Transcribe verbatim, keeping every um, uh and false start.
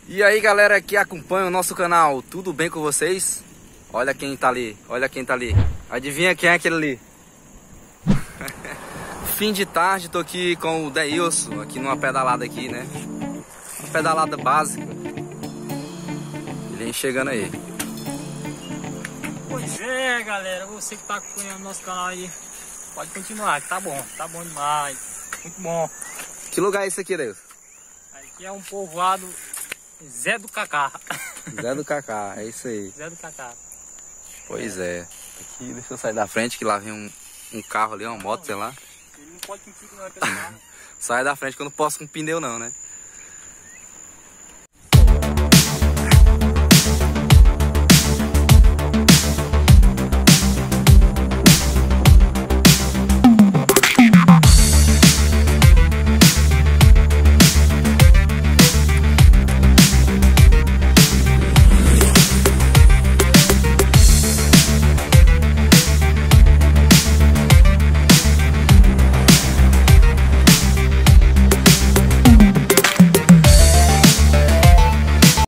E aí galera que acompanha o nosso canal, tudo bem com vocês? Olha quem tá ali, olha quem tá ali. Adivinha quem é aquele ali? Fim de tarde, tô aqui com o Deilson, aqui numa pedalada aqui, né? Uma pedalada básica. Ele vem chegando aí. Pois é, galera, você que tá acompanhando nosso canal aí, pode continuar, que tá bom, tá bom demais, muito bom. Que lugar é esse aqui, Deilson? Aqui é um povoado Zé do Cacá. Zé do Cacá, é isso aí. Zé do Cacá. Pois é. Aqui, deixa eu sair da frente que lá vem um, um carro ali, uma moto, sei lá. Ele não pode mentir que não é pelo carro. Sai da frente que eu não posso com pneu não, né?